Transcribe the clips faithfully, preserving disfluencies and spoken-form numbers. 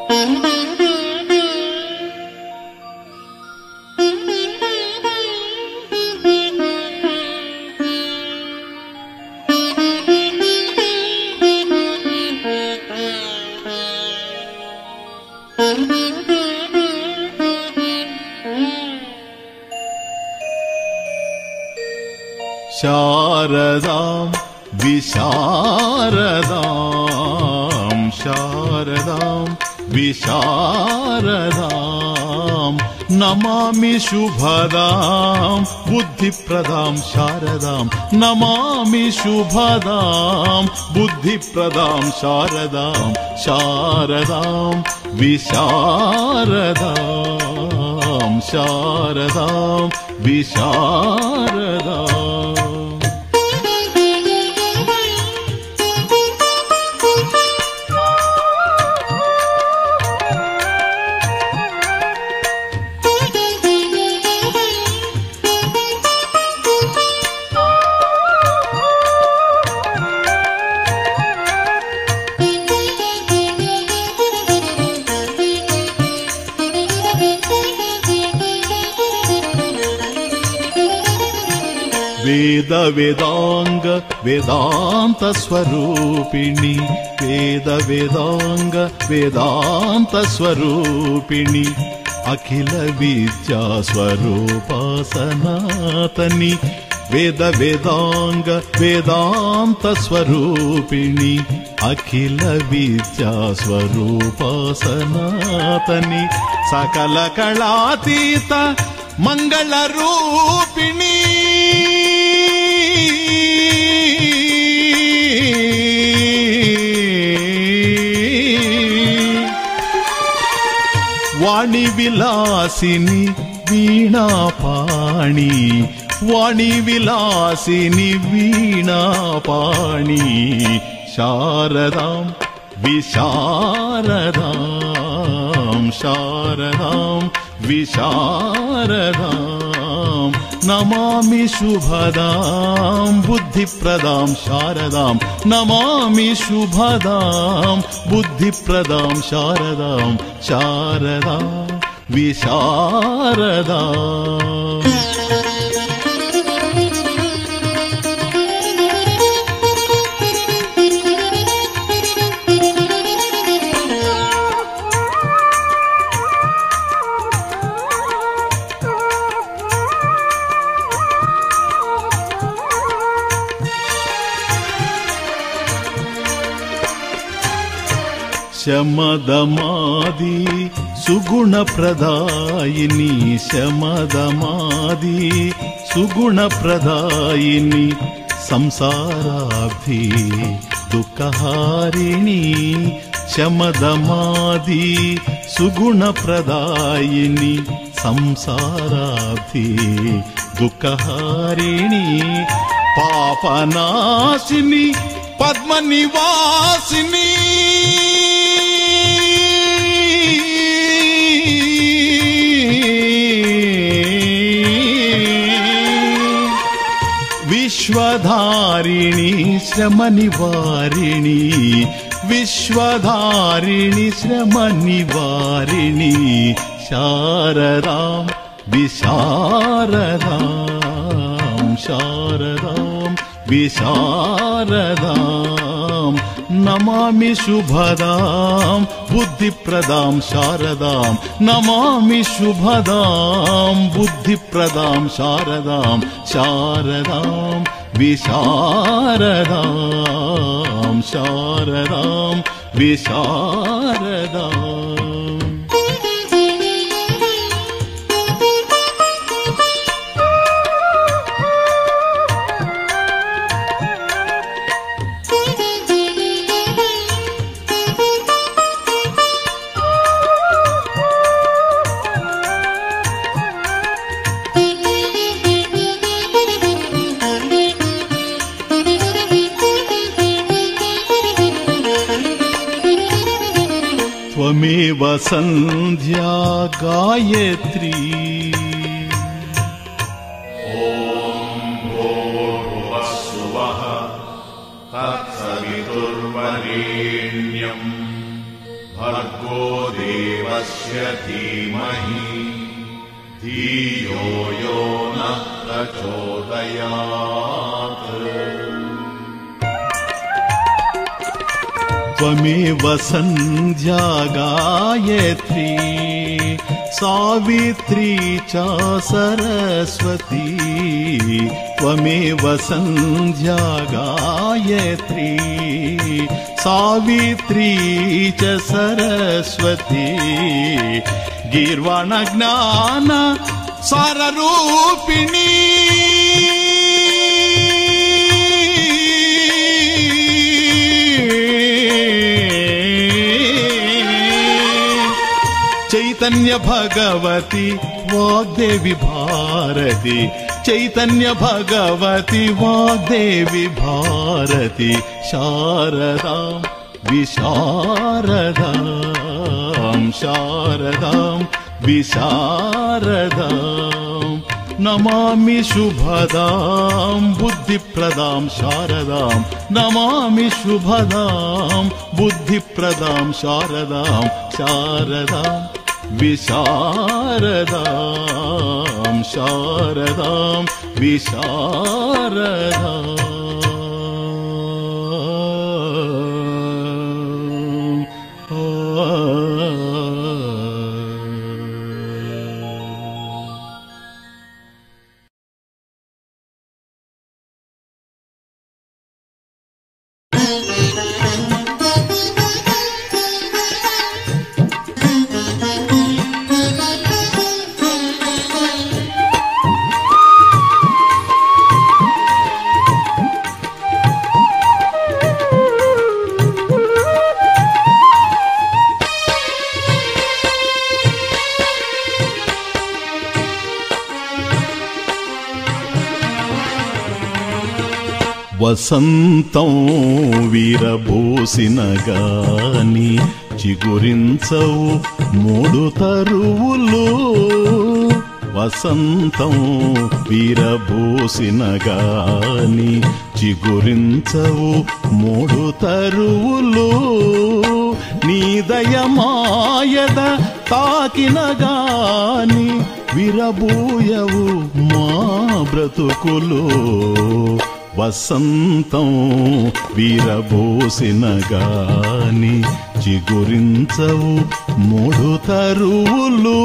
శారదాం విశారదాం శారదాం విశారదాం నమామి శుభదాం బుద్ధిప్రదాం శారదాం నమామి శుభదాం బుద్ధిప్రదాం శారదాం శారదాం విశారదాం శారదాం విశారదాం. వేద వేదాంగ వేదాంత స్వరూపిణి వేద వేదాంగ వేదాంత స్వరూపిణి అఖిల విద్యా స్వరూపా సనాతని వేద వేదాంగ వేదాంత స్వరూపిణి అఖిల విద్యా స్వరూపా సనాతని సకల కళాతీత మంగళ రూపిణి వాణి విలాసిని వీణాపాణి వాణి విలాసిని వీణాపాణి శారదాం విశారదాం శారదాం విశారదాం నమామి శుభదాం బుద్ధిప్రదాం శారదాం నమామి శుభదాం బుద్ధిప్రదాం శారదాం శారదాం విశారదాం. శమదమాది సుగుణ ప్రదాయిని శమదమాది సుగుణ ప్రదాయిని సంసారాబ్ధి దుఃఖహారిణి శమదమాది సుగుణ ప్రదాయిని సంసారాబ్ధి దుఃఖహారిణి పాపనాశిని పద్మ నివాసిని విశ్వధారిణి శ్రమ నివారిణి విశ్వధారిణి శ్రమ నివారిణి శారదాం విశారదాం శారదాం విశారదాం నమామి శుభదాం బుద్ధిప్రదాం శారదాం నమామి శుభదాం బుద్ధిప్రదాం శారదాం శారదాం విశారదాం శారదాం విశారదాం. త్వమేవ సంధ్యా గాయత్రీ ఓం భూర్భువస్సువః తత్సవితుర్వరేణ్యం भर्गो देवस्य धीमहि धियो यो नः प्रचोदयात्। त्वमेव सन्ध्या गायत्री सावित्री च सरस्वती। त्वमेव सन्ध्या गायत्री सावित्री च सरस्वती। गीर्वाण ज्ञान साररूपिणी चैतन्य भगवती वाग्देवी भारती। चैतन्य भगवती वाग्देवी भारती। शारदां विशारदां शारदां विशारदां नमामि शुभदां बुद्धिप्रदां शारदां। नमामि शुभदां बुद्धिप्रदां शारदां शारदां विशारदां शारदां विशारदां। వసంతం వీరబోసిన గాని చిగురించవు మూడు తరువులు. వసంతం వీరబోసిన గాని చిగురించవు మూడు తరువులు. నీ దయమాయద తాకిన గాని విరబూయవు మా బ్రతుకులు. వసంతం వీరబోసిన గాని చిగురించవు మూడు తరువులు.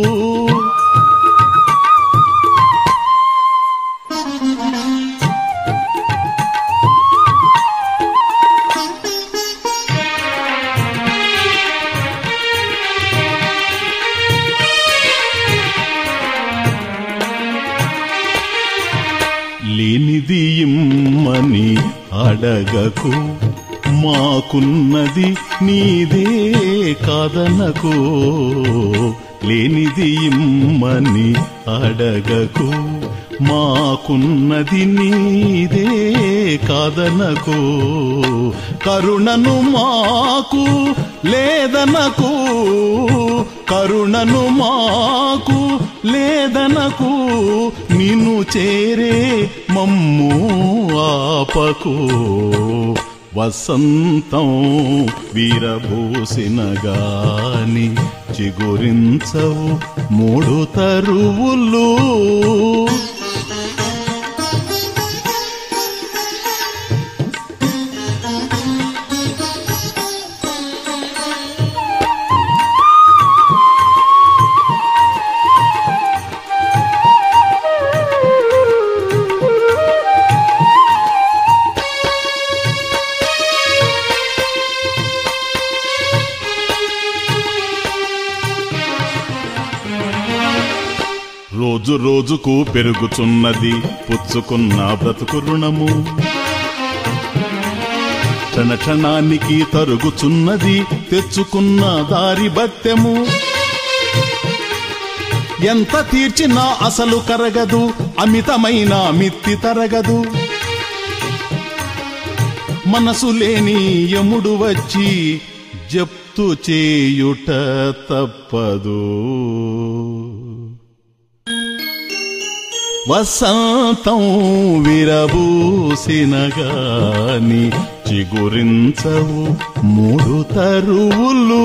లేనిది ఇమ్మని అడగకు, మాకున్నది నీదే కాదనకు. లేనిది ఇమ్మని అడగకు, మాకున్నది నీదే కాదనకు. కరుణను మాకు లేదనకు, కరుణను మాకు లేదనకు. నిన్ను చేరే మమ్ము ఆపకు. వసంతం వీరబోసిన గాని చిగురించవు మూడు తరువులు. రోజు రోజుకు పెరుగుచున్నది పుచ్చుకున్న బ్రతుకు రుణము. క్షణ క్షణానికి తరుగుచున్నది తెచ్చుకున్న దారి బత్తెము. ఎంత తీర్చినా అసలు కరగదు, అమితమైన మిత్తి తరగదు. మనసు లేని యముడు వచ్చి జప్తు చేయుట తప్పదు. వసంతం విరబూసిన గాని చిగురించవు మూడు తరువులు.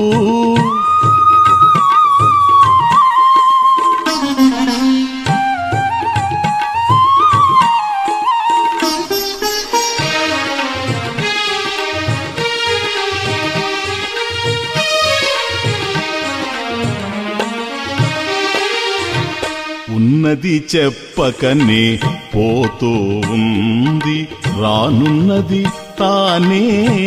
ఉన్నది చెప్పకనే పోతూ ఉంది, రానున్నది తానే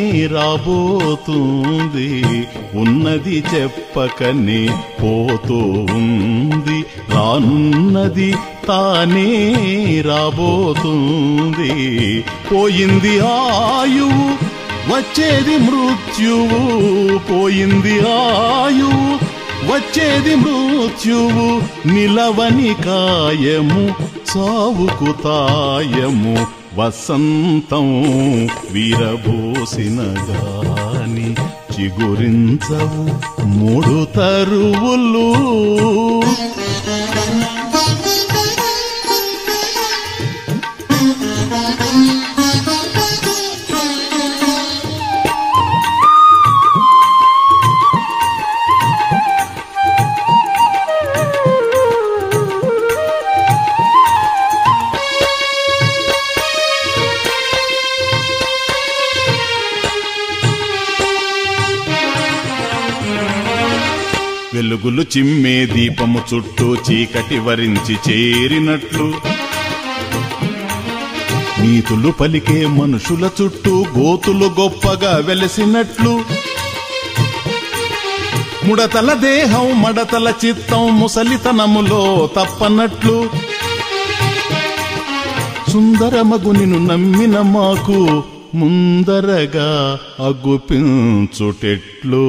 రాబోతుంది. ఉన్నది చెప్పకనే పోతూ ఉంది, రానున్నది తానే రాబోతుంది. పోయింది ఆయువు వచ్చేది మృత్యువు, పోయింది ఆయువు వచ్చేది మృత్యువు. నిలవని కాయము సావుకు తాయము, వసంతం విరబూసిన గాని చిగురించవు మూడు తరువులు. వెలుగులు చిమ్మే దీపము చుట్టూ చీకటి వరించి చేరినట్లు, నీతులు పలికే మనుషుల చుట్టూ గోతులు గొప్పగా వెలసినట్లు, ముడతల దేహం మడతల చిత్తం ముసలితనములో తప్పనట్లు, సుందరమగు నిన్ను నమ్మిన మాకు ముందరగా అగుపించుటెట్లు.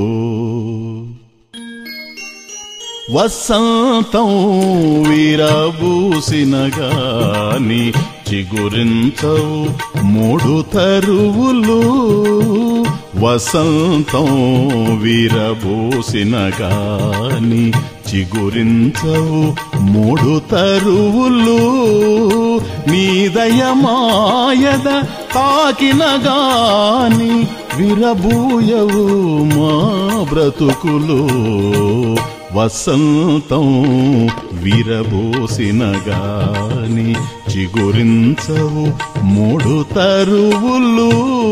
వసంతం విరబూసిన గాని చిగురించవు మూడు తరువులు. వసంతం విరబూసిన గాని చిగురించవు మూడు తరువులు. నీ దయమాయద తాకిన గాని విరబూయవు మా బ్రతుకులు. వసంతం విరబూసిన గాని చిగురించవు మూడు తరువులు.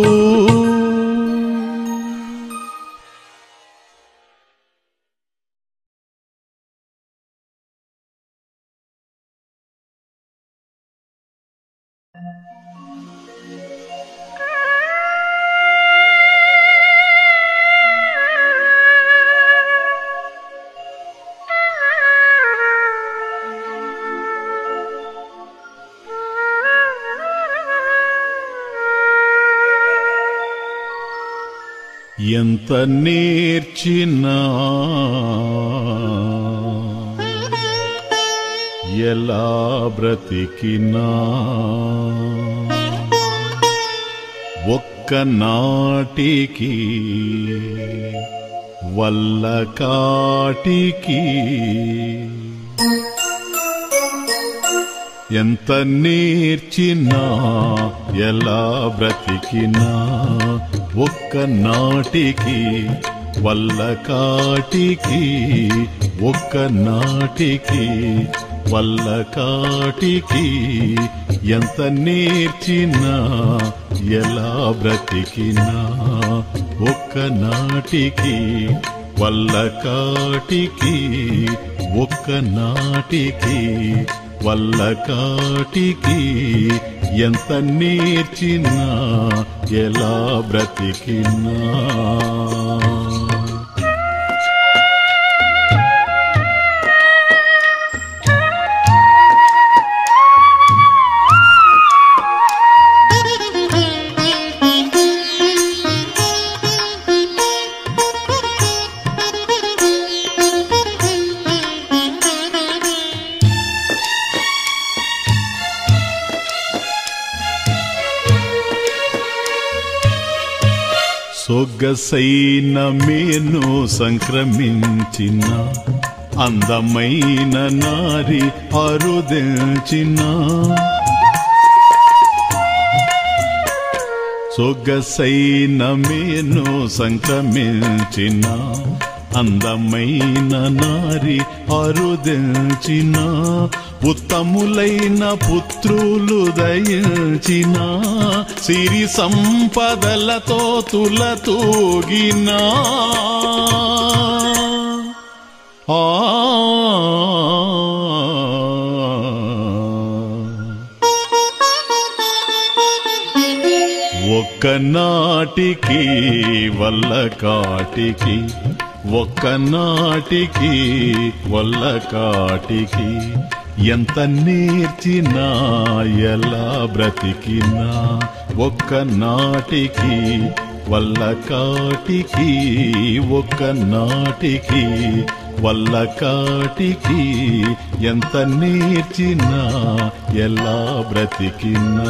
ఎంత నేర్చినా ఎలా బ్రతికినా ఒక్క నాటికి వల్ల కాటికి. ఎంత నేర్చినా ఎలా బ్రతికినా ఒక్క నాటికి వల్ల కాటికి, ఒక్క నాటికి వల్ల కాటికి. ఎంత నేర్చినా ఎలా బ్రతికినా ఒక్క నాటికి వల్ల కాటికి, ఒక్క నాటికి వల్ల కాటికి. ఎంత నేర్చినా ఎలా బ్రతికినా. సొగసైన మేను సంక్రమించిన అందమైన నారి అరుదించిన సొగసైన మేను సంక్రమించిన అందమైన నారి అరుదించిన ఉత్తములైన పుత్రులు దయించిన సిరి సంపదలతో తులతూగిన ఆ ఒక్కనాటికి వల్ల కాటికి ఒక్కనాటికి వల్ల కాటికి ఎంత నేర్చినా ఎలా బ్రతికినా ఒక్కనాటికి వల్ల కాటికి ఒక్కనాటికి వల్ల కాటికి ఎంత నేర్చినా ఎలా బ్రతికినా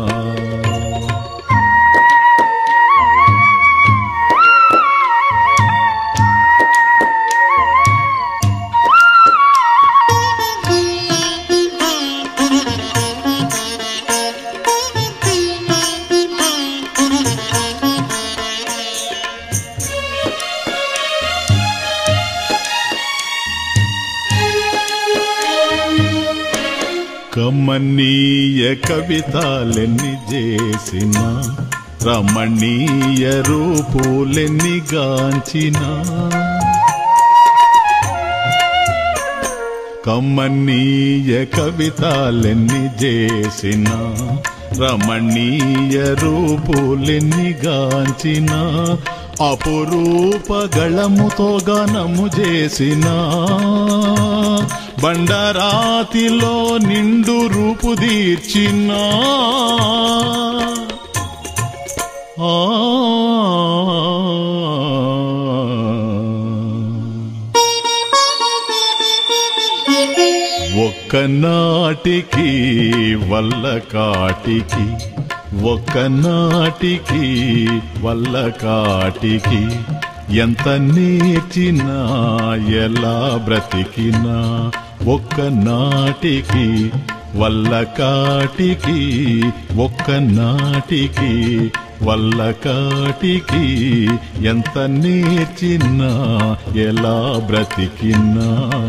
కమనీయ కవితలెన్ని చేసిన రమణీయ రూపులెన్ని గాంచిన కమనీయ కవితలెన్ని చేసిన రమణీయ రూపులెన్ని గాంచిన అపురూపగళముతో గానము చేసిన బండరాతిలో నిండు రూపుదీర్చిన ఆ ఒక్కనాటికి వల్ల కాటికి ఒక్కనాటికి వల్ల కాటికి ఎంత నేర్చినా ఎలా బ్రతికినా ఒక్కనాటికి వల్ల కాటికి ఒక్కనాటికి వల్ల కాటికి ఎంత నేర్చినా ఎలా బ్రతికినా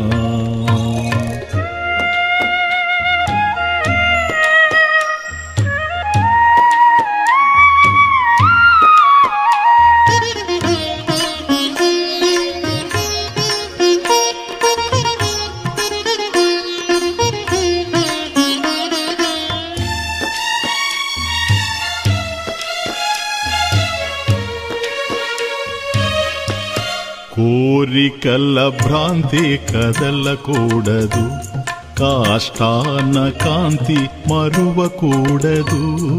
కోరికల భ్రాంతి కదలకూడదు కాష్టాన కాంతి మరువకూడదు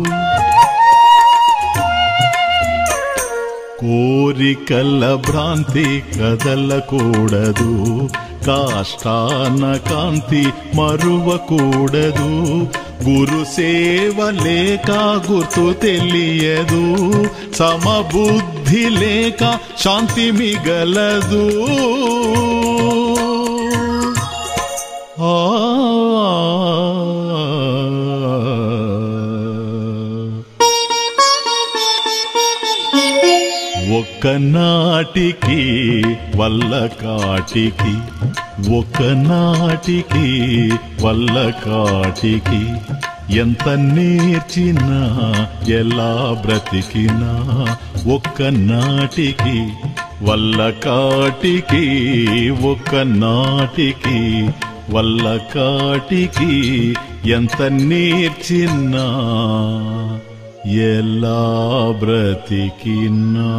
కోరికల భ్రాంతి కదలకూడదు కాష్టాన కాంతి మరువకూడదు గురు సేవ లేక గుర్తు తెలియదు సమబుద్ధి లేక శాంతి మిగలదు ఆ ఒక్కనాటికి వల్ల కాటికి ఒక్కనాటికి వల్ల కాటికి ఎంత నేర్చినా ఎలా బ్రతికినా ఒక్కనాటికి వల్ల కాటికి ఒక్కనాటికి వల్ల కాటికి ఎంత నేర్చినా ఎలా బ్రతికినా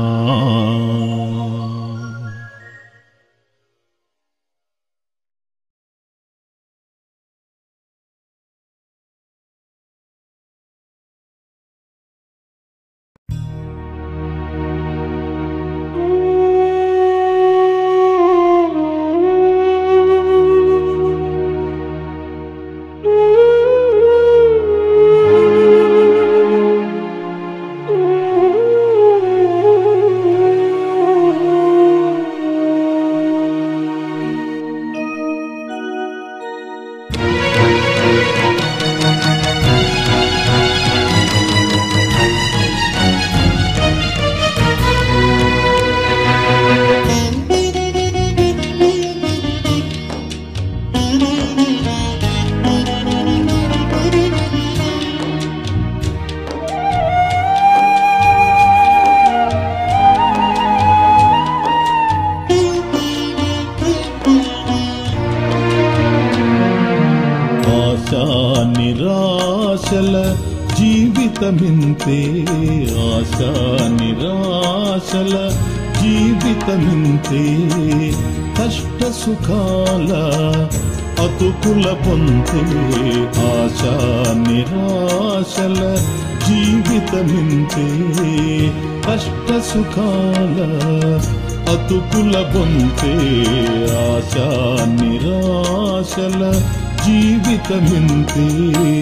నిరాశల జీవితమింతే ఆశా నిరాశల జీవితమింతే కష్ట సుఖాల అతుకుల పొంతే ఆశా నిరాశల జీవితమింతే కష్ట సుఖాల అతుకుల పొంతే ఆశా నిరాశల జీవితమింతే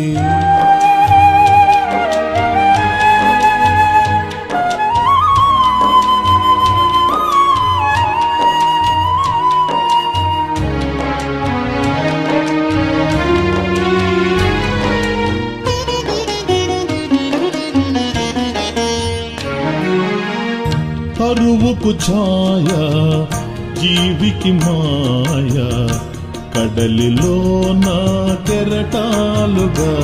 కరువుకు ఛాయ జీవికి మాయ కడలిలో నా కెరటాలుగా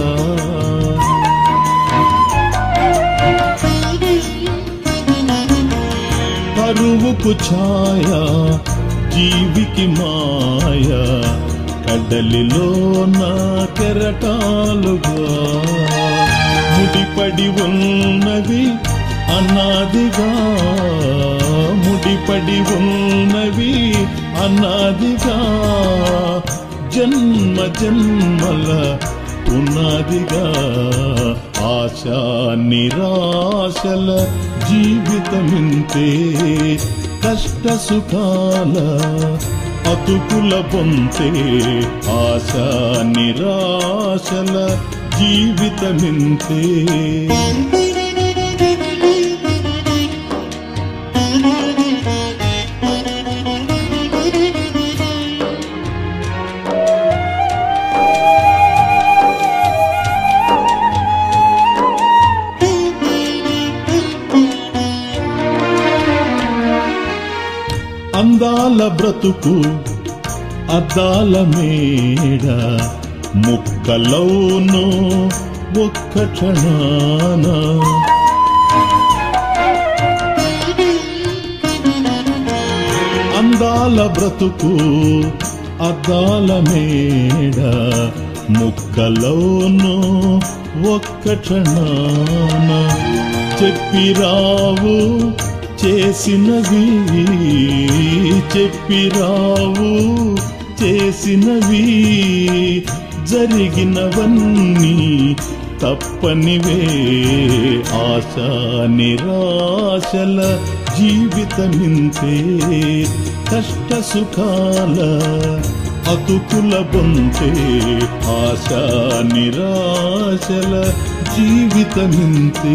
కరువుకు ఛాయ జీవికి మాయ కడలిలో నా కెరటాలుగా ముడిపడి ఉన్నవి అనాదిగా ముడిపడి ఉన్నవి అనాదిగా జన్మ జన్మల పునాదిగా ఆశా నిరాశల జీవితమింతే కష్ట సుఖాల అతుకుల పొంతే ఆశా నిరాశల జీవితమింతే అందాల బ్రతుకు అద్దాల మేడ ముక్కలోనూ ఒక్క క్షణాన అందాల బ్రతుకు అద్దాల మేడ ముక్కలోనూ ఒక్క క్షణాన చెప్పిరావు చేసినవి చెప్పిరావు చేసినవి జరిగినవన్నీ తప్పనివే ఆశా నిరాశల జీవితమింతే కష్ట సుఖాల అతుకుల పొంతే ఆశా నిరాశల జీవితమింతే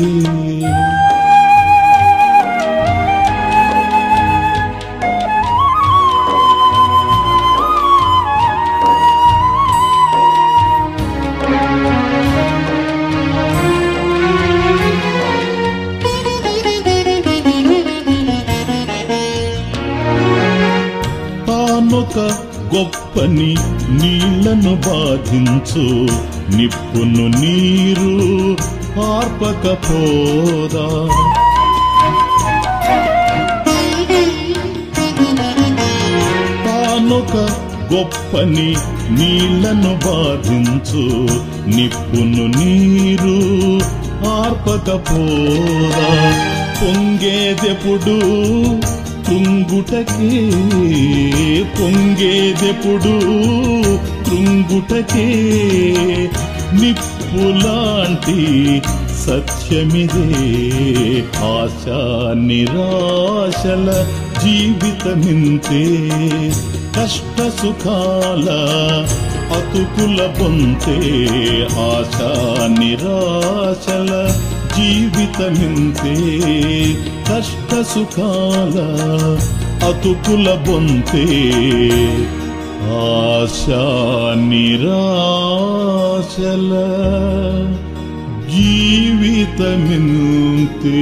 తానొక గొప్పని నీళ్లను బాధించు నిప్పును నీరు ఆర్పకపోదా తానొక గొప్పని నీళ్లను బాధించు నిప్పును నీరు ఆర్పకపోదా పొంగేదెప్పుడు కృంగుటకే పొంగేదెప్పుడు కృంగుటకే నిప్పులాంటి సత్యమిదే ఆశా నిరాశల జీవితమింతే కష్ట సుఖాల అతుకుల పొంతే ఆశా నిరాశల జీవితమింతే కష్ట సుఖాల అతుకుల పొంతే ఆశా నిరాశల జీవితమింతే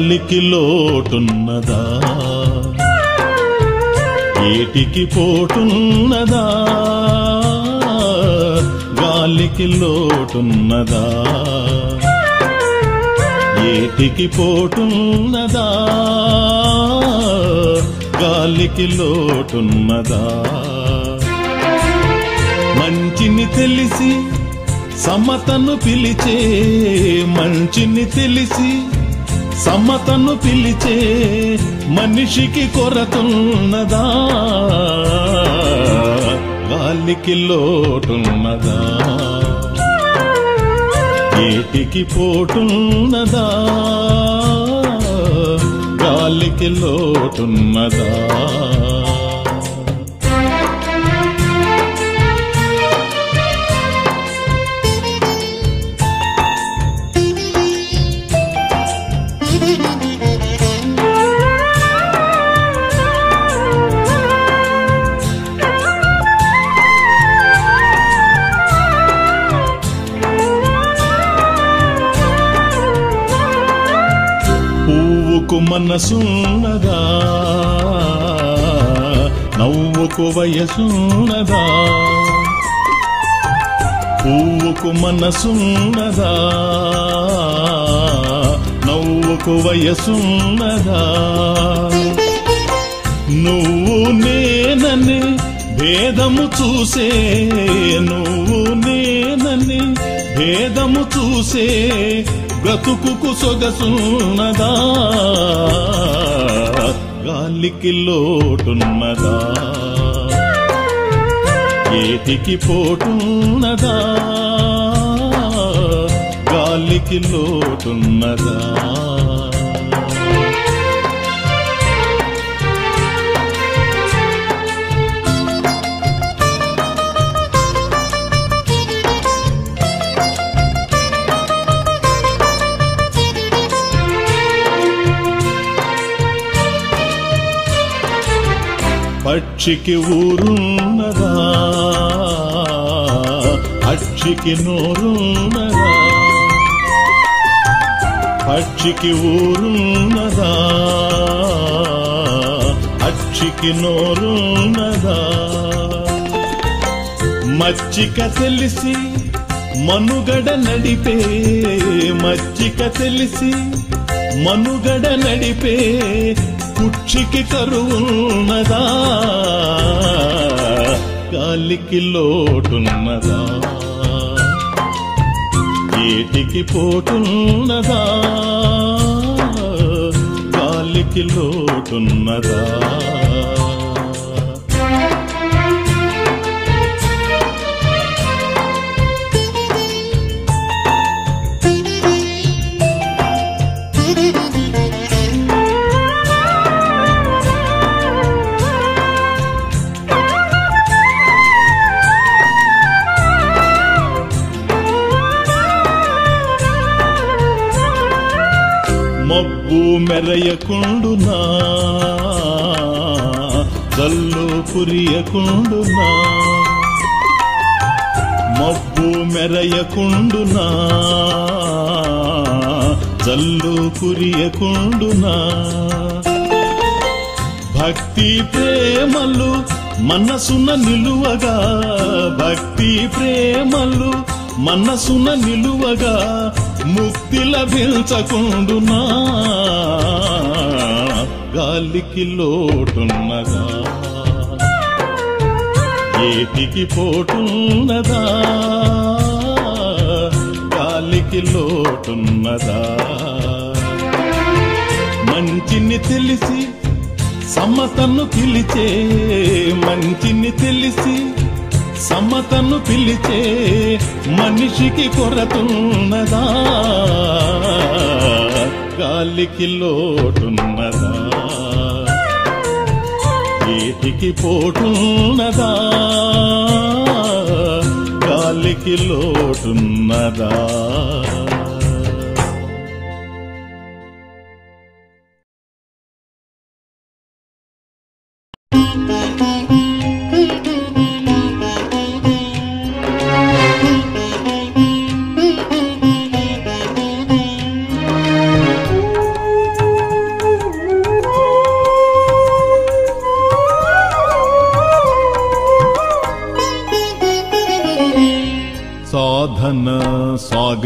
గాలికి లోటున్నదా ఏటికి పోటున్నదా గాలికి లోటున్నదా ఏటికి పోటున్నదా గాలికి లోటున్నదా మంచిని తెలిసి సమతను పిలిచే మంచిని తెలిసి సమతను పిలిచే మనిషికి కొరతున్నదా గాలికి లోటున్నదా ఏటికి పోటున్నదా గాలికి లోటున్నదా పువ్వుకు మనసున్నదా నవ్వుకు వయసున్నదా పువ్వుకు మనసున్నదా నవ్వుకు వయసున్నదా నువ్వు నేనని భేదము చూసే నువ్వు నేనని భేదము చూసే బ్రతుకుకు సొగసున్నదా గాలికి లోటున్నదా ఏటికి పోటున్నదా గాలికి లోటున్నదా పక్షికి ఊరున్నదా అక్షికి నోరున్నదా పక్షికి ఊరున్నదా అక్షికి నోరున్నదా మచ్చిక తెలిసి మనుగడ నడిపే మచ్చిక తెలిసి మనుగడ నడిపే కుక్షికి కరువున్నదా గాలికి లోటున్నదా ఏటికి పోటున్నదా గాలికి లోటున్నదా మబ్బు మెరయకుండునా జల్లు కురియకుండునా మబ్బు మెరయకుండునా జల్లు కురియకుండునా భక్తి ప్రేమలు మనసున నిలువగా భక్తి ప్రేమలు మనసున నిలువగా ముక్తి లభించకుండునా గాలికి లోటున్నదా ఏటికి పోటున్నదా గాలికి లోటున్నదా మంచిని తెలిసి సమతను పిలిచే మంచిని తెలిసి సమతను పిలిచే మనిషికి కొరతున్నదా గాలికి లోటున్నదా ఏటికి పోటున్నదా గాలికి లోటున్నదా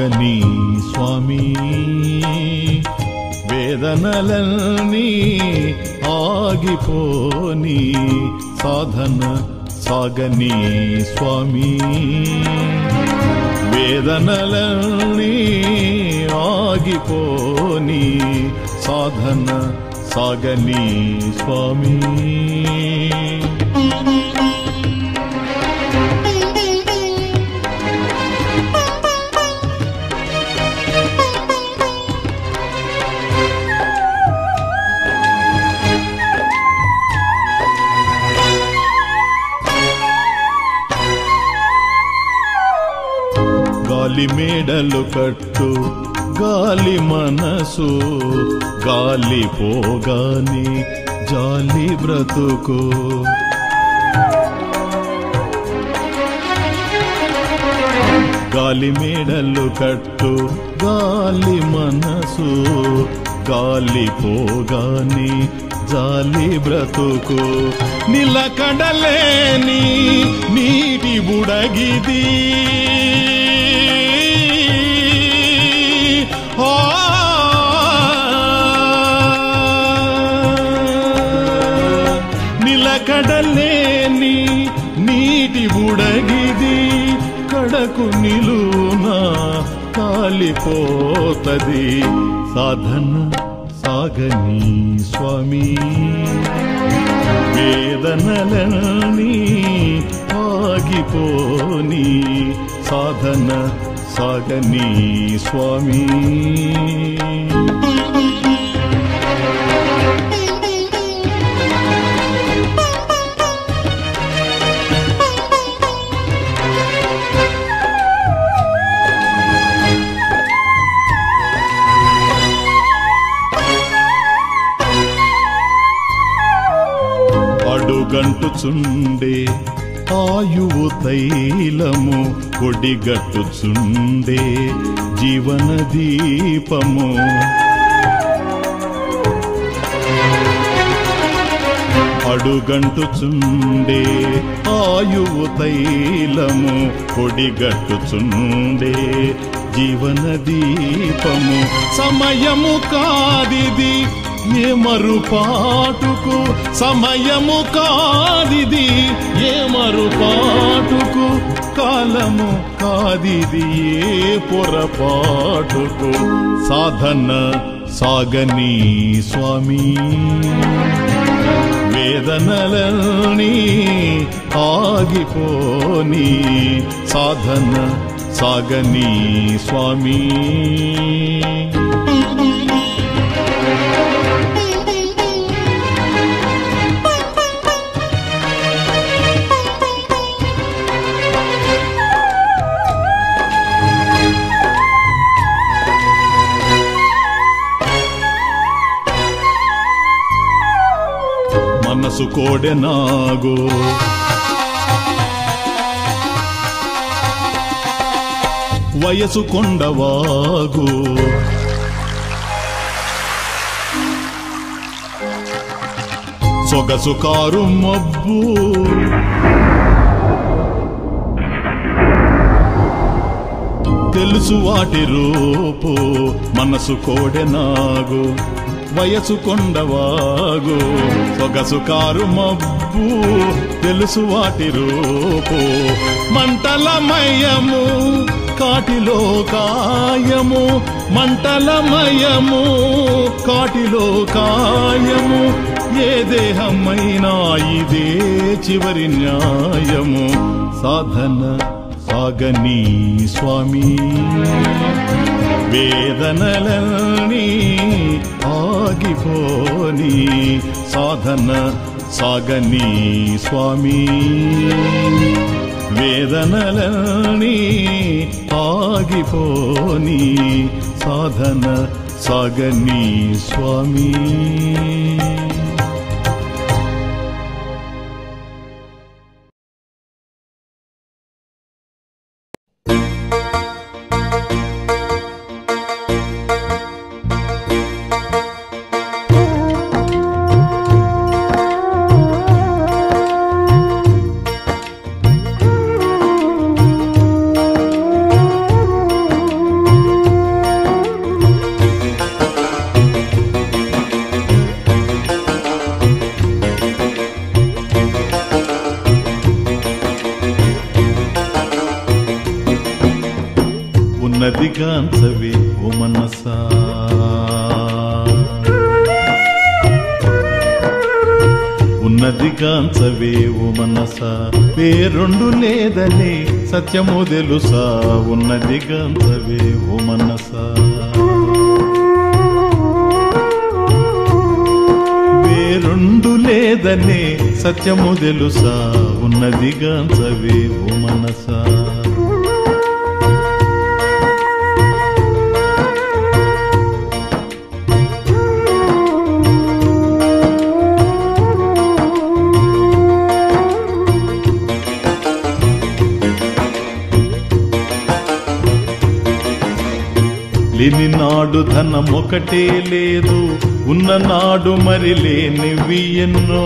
సాగని స్వామి వేదనలన్నీ ఆగిపోని సాధన సాగని స్వామి వేదనలన్నీ ఆగిపోని సాధన సాగని స్వామి గాలి మేడలు కట్టు గాలి మనసు గాలి పోగాని జాలి బ్రతుకు గాలి మేడలు కట్టు గాలి మనసు గాలి పోగాని జాలి బ్రతుకు నిలకడలేని నీటి బుడగిది నిలకడలేని నీటి బుడగిది కడకు నిలునా కాలిపోతది సాధన సాగని స్వామి వేదనలని ఆగిపోని సాధన సాగని స్వామి అడుగంటుచుండే ఆయువు తైలము కొడిగట్టుచుండే జీవన దీపము అడుగంటుచుండే ఆయువు తైలము కొడిగట్టుచుండే జీవన దీపము సమయము కాదిది ఏ మరుపాటుకు సమయము కాదిది ఏ మరుపాటుకు కాలము కాదిది ఏ పొరపాటుకు సాధన సాగని స్వామి వేదనలని ఆగిపోని సాధన సాగని స్వామి మనసు కోడెనాగు వయసు కొండవాగు సొగసు కారు మబ్బు తెలుసు వాటి రూపు మనసు కోడెనాగు వయసు కొండవాగు సొగసు కారు మబ్బు తెలుసు వాటి రూపు మంటలమయము కాటిలో కాయము మంటలమయము కాటిలో కాయము ఏ దేహమైనా ఇదే చివరి న్యాయము సాధన సాగని స్వామి వేదనలని ఆగిపోని సాధన సాగని స్వామి వేదనలని ఆగిపోని సాధన సాగని స్వామి ఉన్నదిగాంచవే ఓ మనసా. ఉన్నదిగాంచవే ఓ మనసా, పేరుండు లేదనే సత్యము తెలుసా. ఉన్నదిగాంచవే ఓ మనసా, పేరుండు లేదనే సత్యము తెలుసా. ఉన్నదిగాంచవే ఓ మనసా. లేని నాడు ధనం ఒకటే లేదు, ఉన్న నాడు మరి లేనివి ఎన్నో.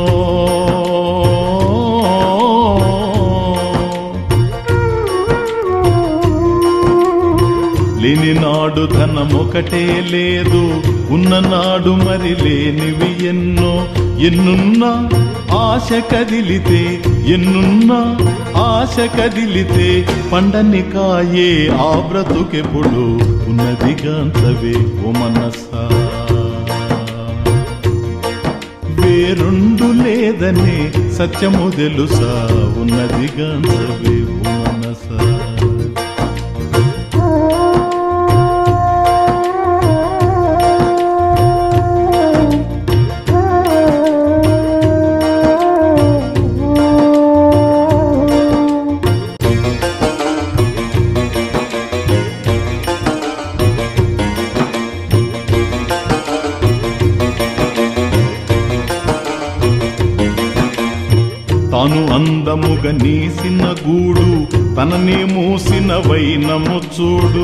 లేని నాడు ధనం ఒకటే లేదు, ఉన్న నాడు మరి లేనివి ఎన్నో. ఎన్నున్నా ఆశ కదిలితే, ఎన్నున్నా ఆశ కదిలితే పండని కాయే ఆ బ్రతుకెప్పుడు. ఉన్నదిగాంచవే ఓ మనసా, వేరుండు లేదనే సత్యము తెలుసా. ఉన్నదిగాంచవే ఓ మనసా. తాను అందముగా నీసిన గూడు, తననే మూసిన వైనము చూడు.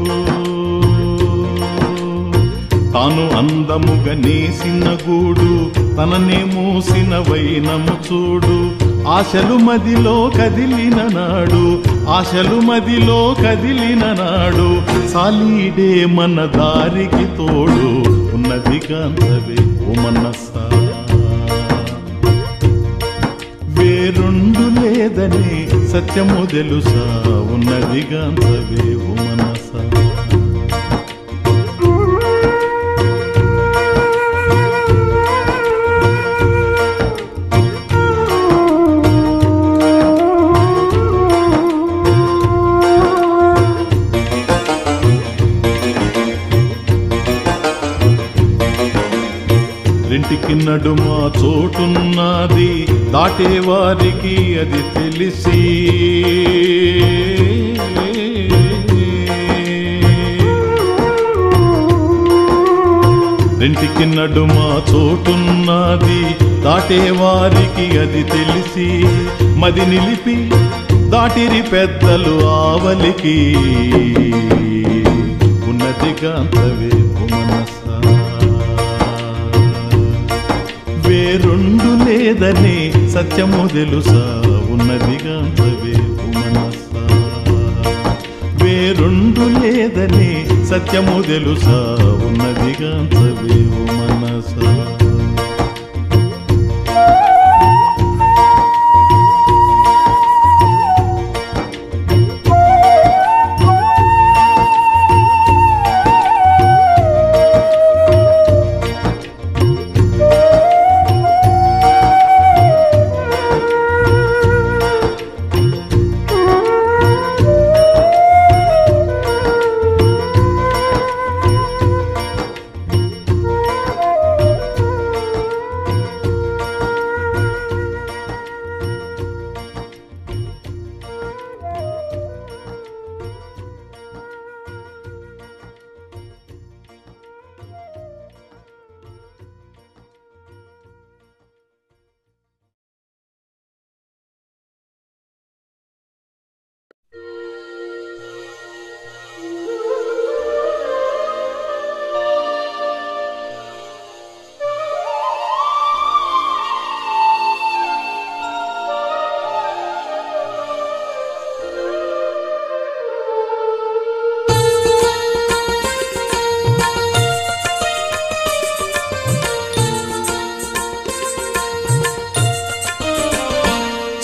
తాను అందముగా నీసిన గూడు, తననే మూసిన వైనము చూడు. ఆశలు మదిలో కదిలిన నాడు, ఆశలు మదిలో కదిలిన నాడు, సాలీడే మన దారికి తోడు. ఉన్నదిగాంచవే ఓ మనసా, వేరుండు లేదని సత్యము తెలుసా. ఉన్నదిగాంచవే ఓ మనసా. రెంటికి నడుమ చోటున్నది, దాటే వారికి అది తెలిసి. రెంటికి నడుమ చోటున్నది, దాటే వారికి అది తెలిసి. మది నిలిపి దాటిరి పెద్దలు ఆవలికి. ఉన్నదిగాంచవే ఓ మనసా, వేరుండు లేదనే సత్యము తెలుసా. ఉన్నదిగాంచవే ఓ మనసా, వేరుండు లేదనే సత్యము తెలుసా. ఉన్నదిగాంచవే ఓ మనసా.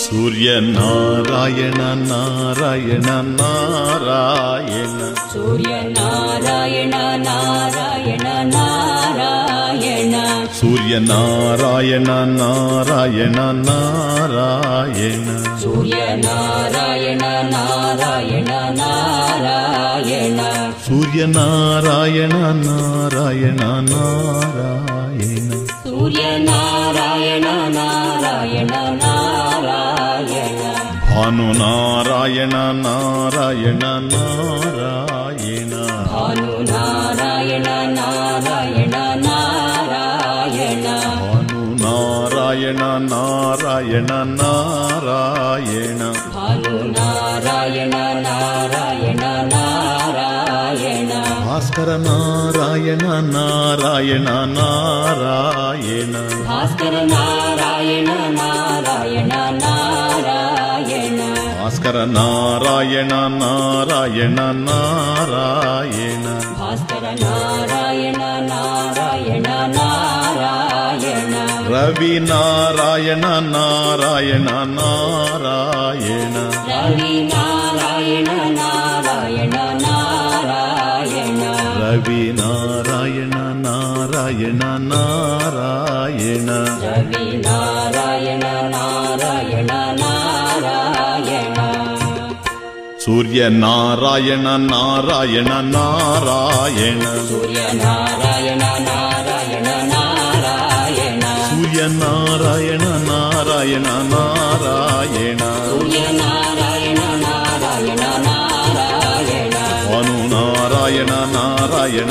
సూర్యనారాయణ నారాయణ నారాయణ సూర్యనారాయణ నారాయణ నారాయణ సూర్యనారాయణ నారాయణ నారాయణ సూర్యనారాయణ నారాయణ నారాయణ సూర్యనారాయణ నారాయణ నారాయణ సూర్యనారాయణ నారాయణ నారాయణ భానునారాయణ నారాయణ నారాయణ భానునారాయణ నారాయణ నారాయణ భానునారాయణ నారాయణ నారాయణ భానునారాయణ నారాయణ నారాయణ భాస్కర నారాయణ నారాయణ నారాయణ భాస్కర నారాయణ నారాయణ నారాయణ భాస్కర నారాయణ నారాయణ నారాయణ భాస్కర నారాయణ నారాయణ నారాయణ రవి నారాయణ నారాయణ నారాయణ రవి నారాయణ నారాయణ నారాయణ రవి నారాయణ నారాయణ నారాయణ రవి నారాయణ నారాయణ నారాయణ సూర్యనారాయణ నారాయణ నారాయణ సూర్యనారాయణ నారాయణ నారాయణ సూర్యనారాయణ నారాయణ నారాయణ సూర్యనారాయణ నారాయణ నారాయణ భానునారాయణ నారాయణ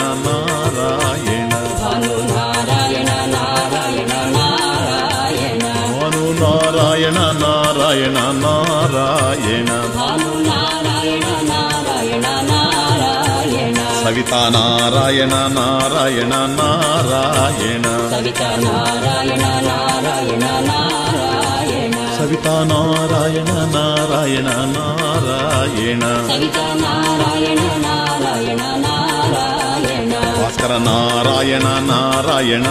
నారాయణ భానునారాయణ నారాయణ నారాయణ భానునారాయణ నారాయణ నారాయణ భానునారాయణ నారాయణ నారాయణ సవితా నారాయణ నారాయణ నారాయణ సవితా నారాయణ నారాయణ నారాయణ సవితా నారాయణ నారాయణ నారాయణ సవితా నారాయణ నారాయణ నారాయణ భాస్కర నారాయణ నారాయణ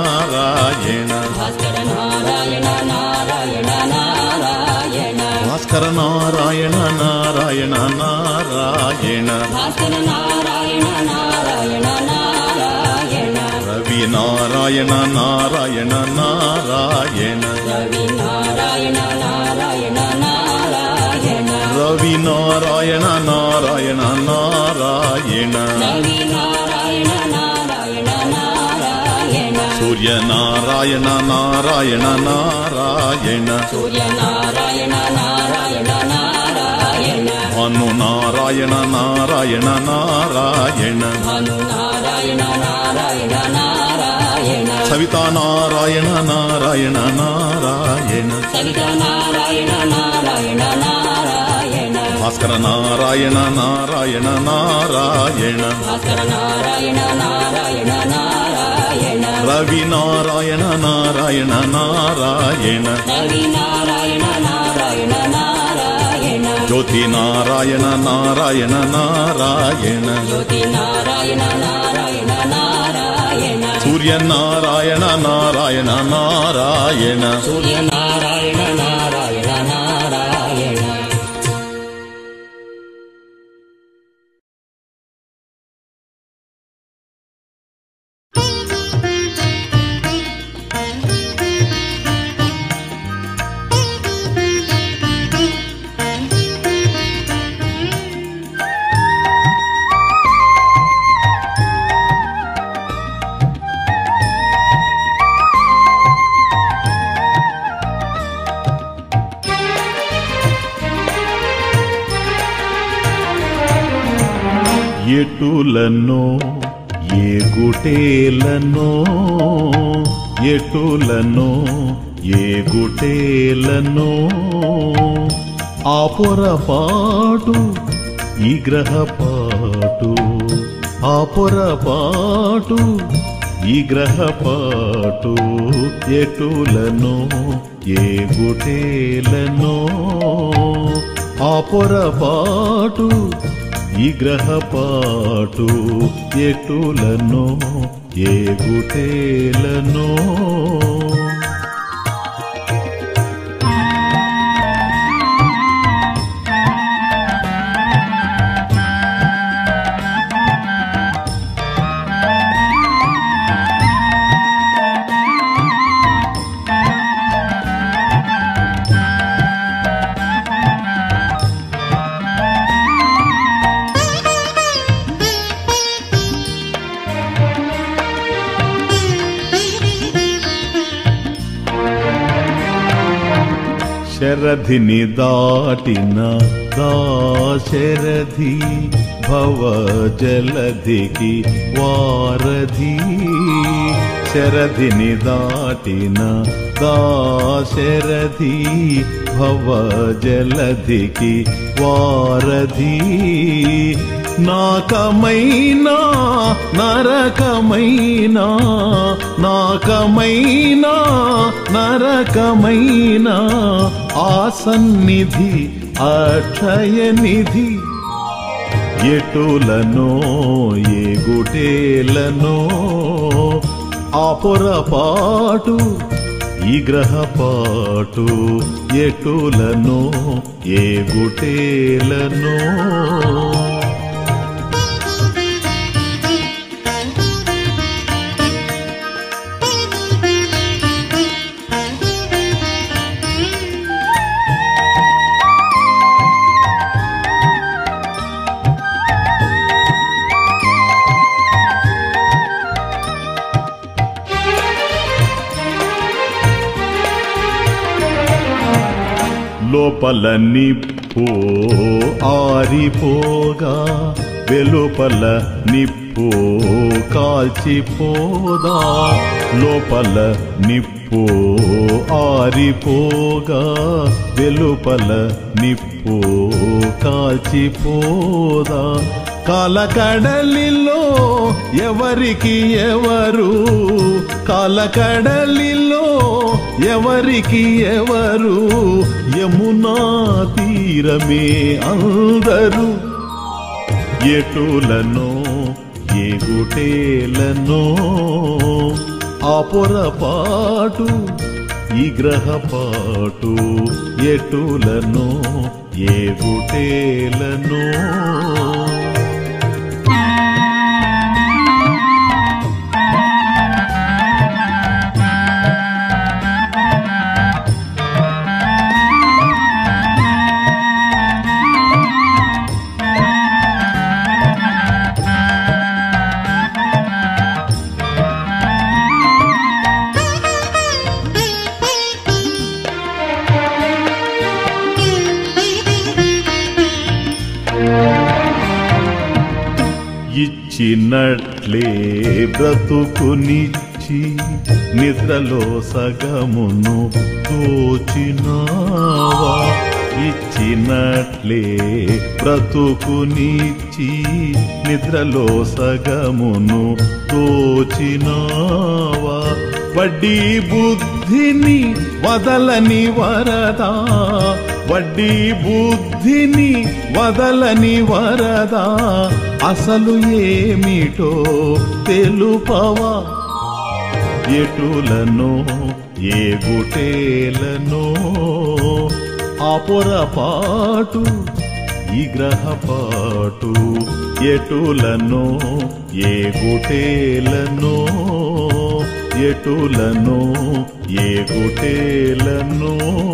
నారాయణ భాస్కర నారాయణ నారాయణ నారాయణ భాస్కర నారాయణ నారాయణ నారాయణ భాస్కర నారాయణ నారాయణ నారాయణ రవి నారాయణ నారాయణ నారాయణ రవి నారాయణ నారాయణ నారాయణ రవి నారాయణ నారాయణ నారాయణ రవి నారాయణ నారాయణ నారాయణ సూర్యనారాయణ నారాయణ నారాయణ సూర్యనారాయణ నారాయణ నారాయణ భాను నారాయణ నారాయణ నారాయణ భానునారాయణ నారాయణ నారాయణ సవితా నారాయణ నారాయణ నారాయణ సవితా నారాయణ నారాయణ నారాయణ భాస్కర నారాయణ నారాయణ నారాయణ భాస్కర నారాయణ నారాయణ నారాయణ రవి నారాయణ నారాయణ నారాయణ రవి నారాయణ నారాయణ నారాయణ జ్యోతి నారాయణ నారాయణ నారాయణ జ్యోతి నారాయణ నారాయణ నారాయణ సూర్యనారాయణ నారాయణ నారాయణ సూర్యనారాయణ నారాయణ నారాయణ ఎటులనో ఏగుటేలనో ఎటులనో ఏగుటేలనో ఆ పొరపాటు ఈ గ్రహపాటు ఆ పొరపాటు ఈ గ్రహపాటు ఎటులనో ఏగుటేలనో ఆ పొరపాటు ఈ గ్రహపాటు ఎటులనో ఏగుటేలనో శరధిని దాటిన దాశరథి భవ జలధికి వారధి. శరధిని దాటిన దాశరథి భవ జలధికి వారధి. నాకమైనా నరకమైనా నాకమైనా నరకమైనా ఆసన్నిధి అక్షయనిధి. ఎటులనో ఏగుటేలనో ఆ పొరపాటు ఈ గ్రహపాటు. ఎటులనో ఏగుటేలనో లోపల నిప్పు ఆరిపోగా వెలుపల నిప్పు కాల్చిపోదా. లోపల నిప్పు ఆరిపోగా వెలుపల నిప్పు కాల్చిపోదా. కాలకడలిలో ఎవరికి ఎవరు కాలకడలిలో ఎవరికి ఎవరు యమునా తీరమే అందరూ. ఎటులనో ఏగుటేలనో ఆ పొరపాటు ఈ గ్రహపాటు. ఎటులనో ఏగుటేలనో ఇచ్చినట్లే బ్రతుకునిచ్చి నిద్రలో సగమును దోచినావా. ఇచ్చినట్లే బ్రతుకునిచ్చి నిద్రలో సగమును దోచినావా. వడ్డీ బుద్ధిని వదలని వరదా వడ్డీ బుద్ధిని వదలని వరదా. అసలు ఏమిటో తెలుపవా. ఎటులనో ఏగుటేలనో ఆ పొరపాటు ఈ గ్రహపాటు. ఎటులనో ఏగుటేలనో ఎటులనో ఏగుటేలనో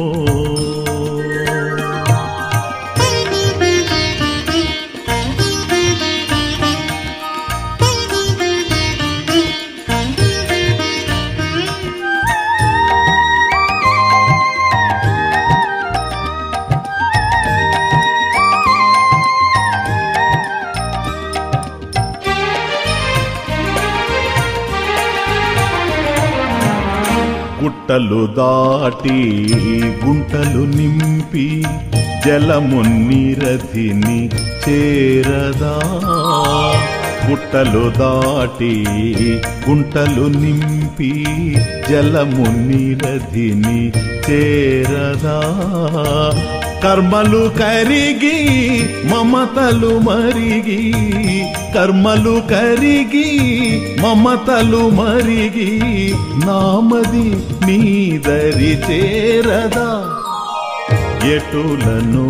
గుట్టలు దాటి గుంటలు నింపి జలమున్నిరధిని చేరదా. గుట్టలు దాటి గుంటలు నింపి జలమున్నిరధిని చేరదా. కర్మలు కరిగి మమతలు మరిగి కర్మలు కరిగి మమతలు మరిగి నామది నీదరి చేరదా. ఎటులనో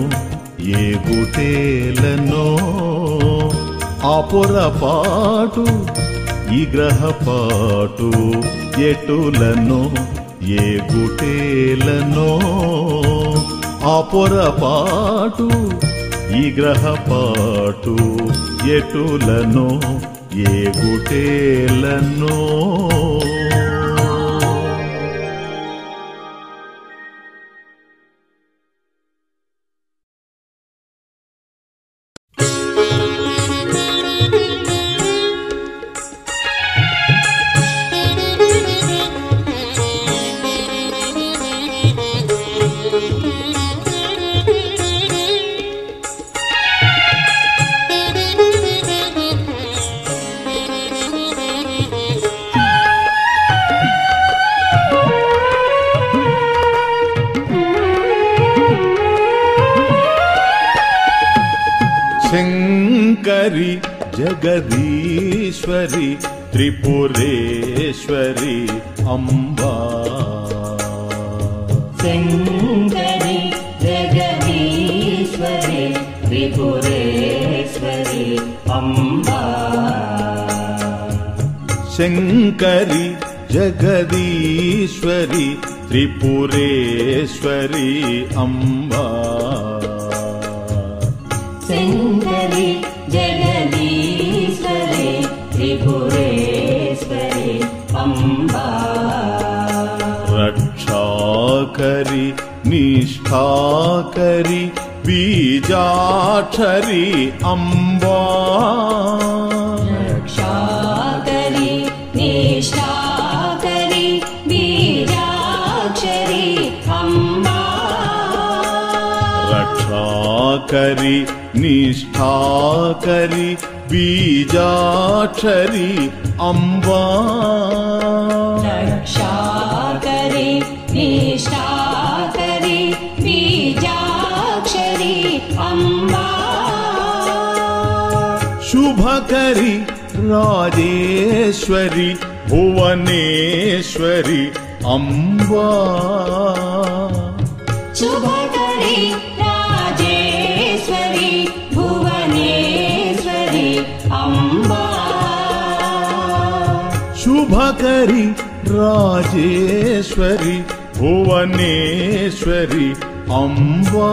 ఏగుటేలనో ఆ పొరపాటు ఈ గ్రహపాటు. ఎటులనో ఏగుటేలనో ఆ పొరపాటు ఈ గ్రహపాటు. ఎటులనో ఏగుటేలనో శంకరి జగదీశ్వరి త్రిపురేశ్వరి అంబా శంకరి జగదీశ్వరి త్రిపురేశ్వరి అంబా శంకరి జగదీశ్వరి త్రిపురేశ్వరి అంబా శంకరి జగదీశ్వరి త్రిపురేశ్వరి అంబా రక్షాకరి నిష్ఠాకరి బీజాక్షరి అంబా రక్షాకరి నిష్ఠాకరి బీజాక్షరి అంబా రక్షాకరి నిష్ఠాకరి బీజాక్షరి అంబా రక్షాకరి నిష్ఠాకరి బీజాక్షరి అంబా శుభకరి రాజేశ్వరి భువనేశ్వరి అంబా శుభకరి రాజేశ్వరి భువనేశ్వరి అంబా శుభకరి రాజేశ్వరి భువనేశ్వరి అంబా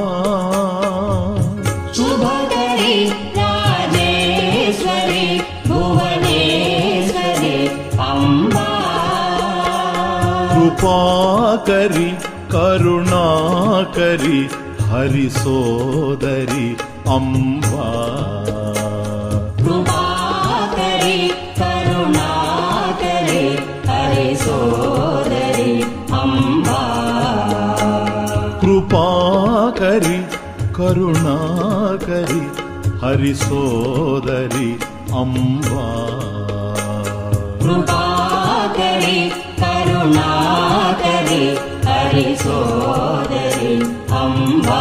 శుభకరి రాజేశ్వరి భువనేశ్వరి అంబా కృపాకరి కరుణాకరి హరి సోదరి అంబా కృపాకరి కరుణాకరి హరి సోదరి అంబా కృపాకరి కరుణాకరి హరి సోదరి అంబా కృపాకరి కరుణాకరి హరి సోదరి అంబా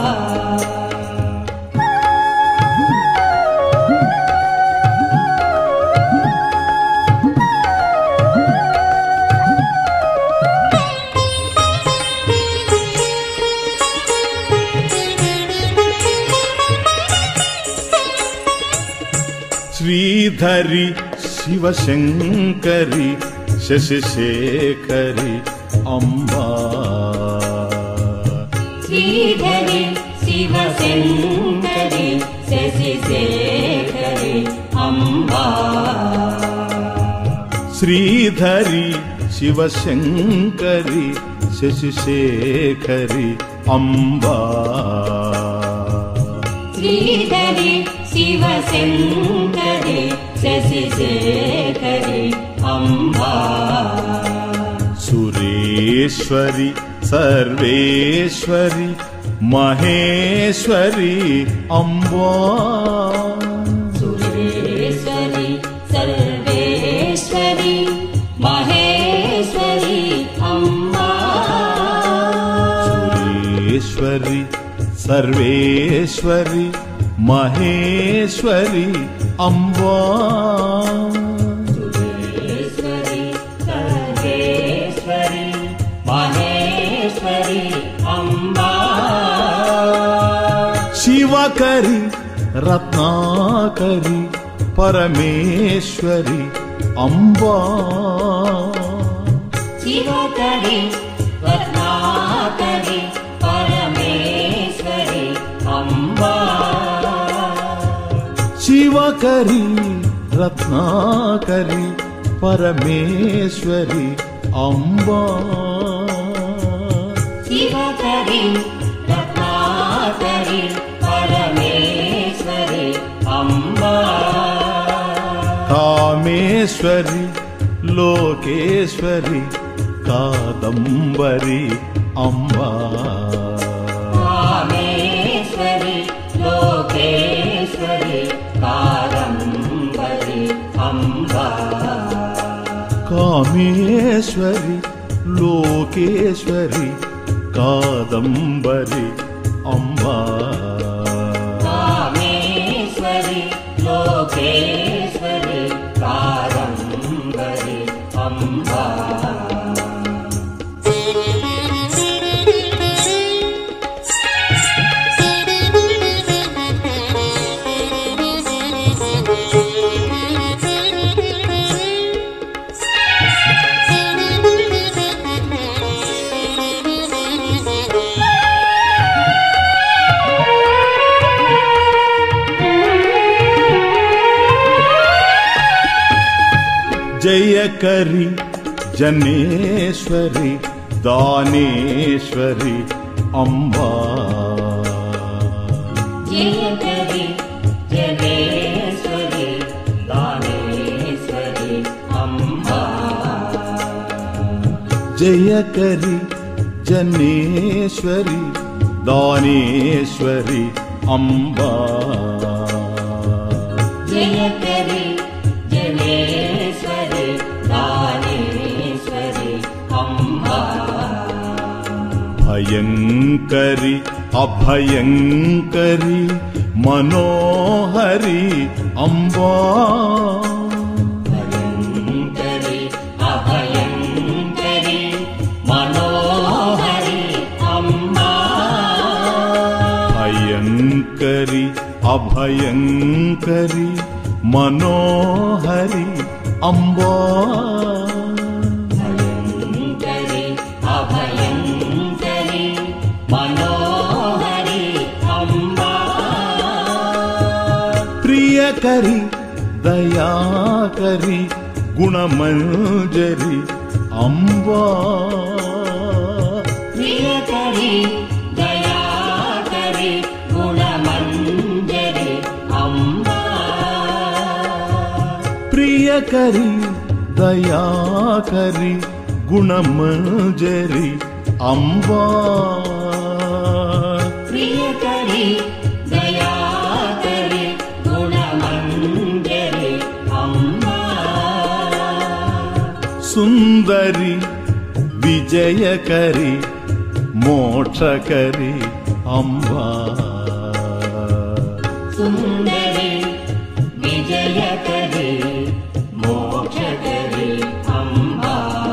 శ్రీధరి శివశంకరి శశిశేఖరి అంబా శ్రీధరి శివశంకరి శశిశేఖరి అంబా శ్రీధరి శివశంకరి శశిశేఖరి అంబా శ్రీధరి శివశంకరి శశిశేఖరి అంబా సురేశ్వరి సర్వేశ్వరి మహేశ్వరి అంబా సురేశ్వరి సర్వేశ్వరి మహేశ్వరి అంబా సురేశ్వరి సర్వేశ్వరి మహేశ్వరి అంబా సురేశ్వరి సర్వేశ్వరి మహేశ్వరి అంబా శివకరి రత్నాకరి పరమేశ్వరి అంబా శివకరి రత్నాకరి పరమేశ్వరి అంబా శివకరి రత్నాకరి పరమేశ్వరి అంబా శివకరి రత్నాకరి పరమేశ్వరి అంబా కామేశ్వరి లోకేశ్వరి కాదంబరి అంబా కామేశ్వరి లోకేశ్వరి కాదంబరి అంబా కామేశ్వరి లోకేశ్వరి కాదంబరి అంబా కామేశ్వరి లోకేశ్వరి కాదంబరి అంబా జయకరి జనేశ్వరి దానేశ్వరి అంబా జయకరి జనేశ్వరి దానేశ్వరి అంబా జయకరి జనేశ్వరి దానేశ్వరి అంబా జయకరి జనేశ్వరి దానేశ్వరి అంబా భయంకరి అభయంకరి మనోహరి అంబా భయంకరి అభయంకరి మనోహరి అంబా భయంకరి అభయంకరి మనోహరి అంబా భయంకరి అభయంకరి మనోహరి అంబా ప్రియకరి దయాకరి గుణమంజరి అంబా ప్రియకరి దయాకరి గుణమంజరి అంబా ప్రియకరి దయాకరి గుణమంజరి అంబా ప్రియకరి దయాకరి గుణమంజరి అంబా సుందరి విజయకరి మోక్షకరి అంబా సుందరి విజయకరి మోక్షకరి అంబా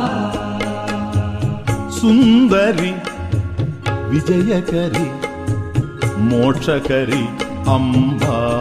సుందరి విజయకరి మోక్షకరి అంబా